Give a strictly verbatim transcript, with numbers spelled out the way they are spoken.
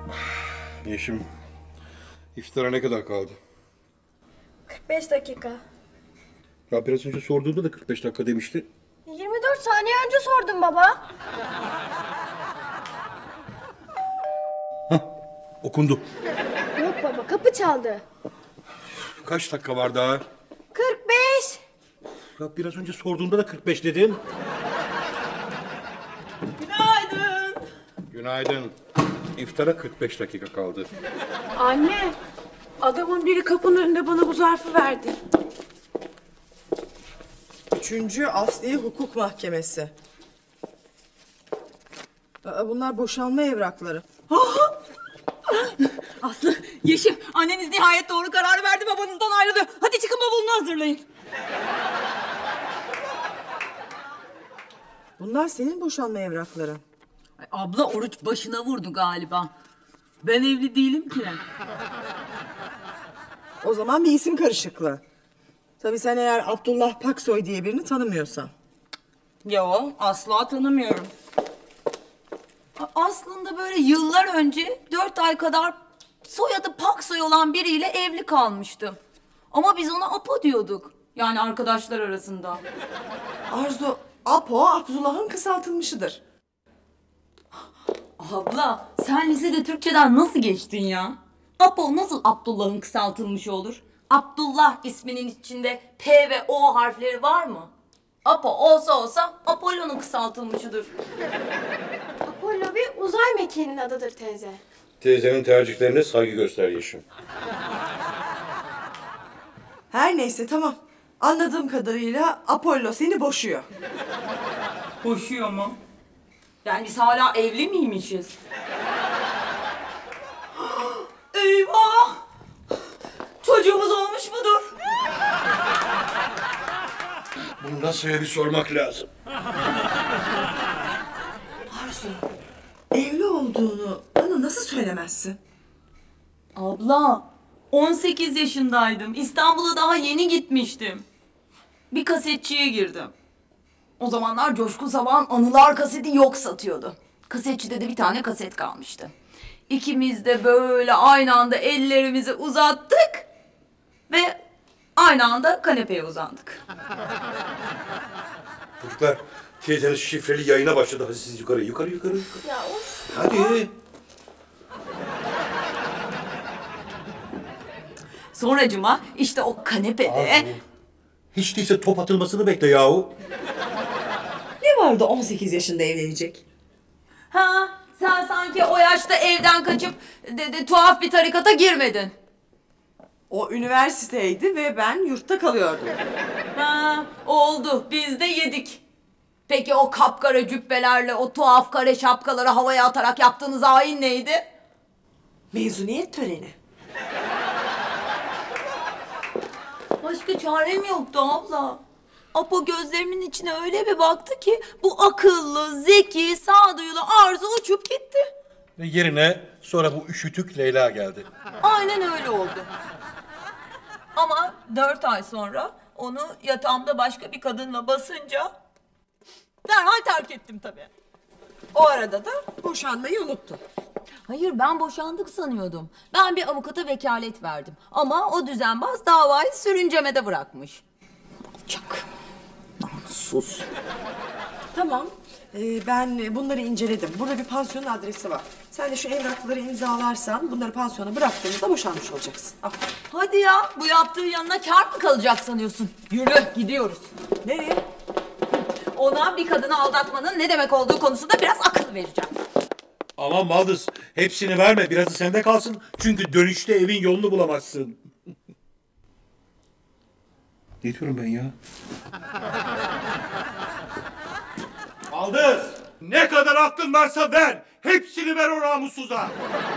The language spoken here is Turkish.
Yeşim, iftara ne kadar kaldı? kırk beş dakika. Ya biraz önce sorduğunda da kırk beş dakika demişti. yirmi dört saniye önce sordum baba. Hah, okundu. Yok baba, kapı çaldı. Kaç dakika var daha? kırk beş. Ya biraz önce sorduğunda da kırk beş dedin. Günaydın. Günaydın. İftara kırk beş dakika kaldı. Anne, adamın biri kapının önünde bana bu zarfı verdi. Üçüncü Asliye Hukuk Mahkemesi. Aa, bunlar boşanma evrakları. Aslı, Yeşim, anneniz nihayet doğru kararı verdi, babanızdan ayrılıyor. Hadi çıkın, bavulunu hazırlayın. Bunlar senin boşanma evrakları. Ay, abla oruç başına vurdu galiba. Ben evli değilim ki. O zaman bir isim karışıklığı. Tabii sen eğer Abdullah Paksoy diye birini tanımıyorsan. Yo, asla tanımıyorum. A- Aslında böyle yıllar önce dört ay kadar soyadı Paksoy olan biriyle evli kalmıştım. Ama biz ona Apo diyorduk. Yani arkadaşlar arasında. Arzu, Apo Abdullah'ın kısaltılmışıdır. Abla, sen lisede Türkçeden nasıl geçtin ya? Apo nasıl Abdullah'ın kısaltılmışı olur? Abdullah isminin içinde P ve O harfleri var mı? Apo olsa olsa Apollo'nun kısaltılmışıdır. Apollo bir uzay mekiğinin adıdır teyze. Teyzenin tercihlerine saygı göster Yeşim. Her neyse tamam. Anladığım kadarıyla Apollo seni boşuyor. Boşuyor mu? Yani biz hala evli miymişiz? Eyvah! Çocuğumuz olmuş mudur? Bunu nasıl bir sormak lazım. Arzu, evli olduğunu bana nasıl söylemezsin? Abla, on sekiz yaşındaydım. İstanbul'a daha yeni gitmiştim. Bir kasetçiye girdim. O zamanlar Coşkun Sabah'ın Anılar kaseti yok satıyordu. Kasetçide de bir tane kaset kalmıştı. İkimiz de böyle aynı anda ellerimizi uzattık ve aynı anda kanepeye uzandık. Çocuklar, teyzeniz şifreli yayına başladı. Hadi siz yukarı, yukarı, yukarı. yukarı. Ya of. Hadi. Sonracıma işte o kanepede... Arzu, hiç değilse top atılmasını bekle yahu. Ne vardı on sekiz yaşında evlenecek? Ha, sen sanki o yaşta evden kaçıp de, de, tuhaf bir tarikata girmedin. O üniversiteydi ve ben yurtta kalıyordum. Ha, oldu. Biz de yedik. Peki o kapkara cübbelerle o tuhaf kare şapkaları havaya atarak yaptığınız ayin neydi? Mezuniyet töreni. Başka çarem yoktu abla. Apo gözlerimin içine öyle bir baktı ki bu akıllı, zeki, sağduyulu Arzu uçup gitti. Ve yerine sonra bu üşütük Leyla geldi. Aynen öyle oldu. Ama dört ay sonra onu yatağımda başka bir kadınla basınca derhal terk ettim tabii. O arada da boşanmayı unuttun. Hayır, ben boşandık sanıyordum. Ben bir avukata vekalet verdim. Ama o düzenbaz davayı sürüncemede bırakmış. Çak. Namussuz. Tamam. Ee, ben bunları inceledim. Burada bir pansiyonun adresi var. Sen de şu evrakları imzalarsan bunları pansiyona bıraktığımızda boşanmış olacaksın. Al. Hadi ya, bu yaptığın yanına kâr mı kalacak sanıyorsun? Yürü, gidiyoruz. Nereye? Ona bir kadını aldatmanın ne demek olduğu konusunda biraz akıl vereceğim. Aman Baldız, hepsini verme. Birazı sende kalsın. Çünkü dönüşte evin yolunu bulamazsın. Ne diyorum ben ya? Baldız, ne kadar aklın varsa ver. Hepsini ver o namussuza.